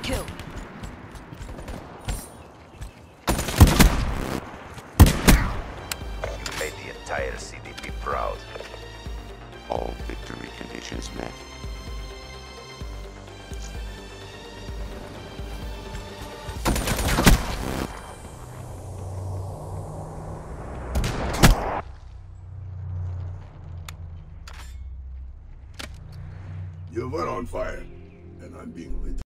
kill. You made the entire CDP proud. All victory conditions met. You were on fire, and I'm being lit.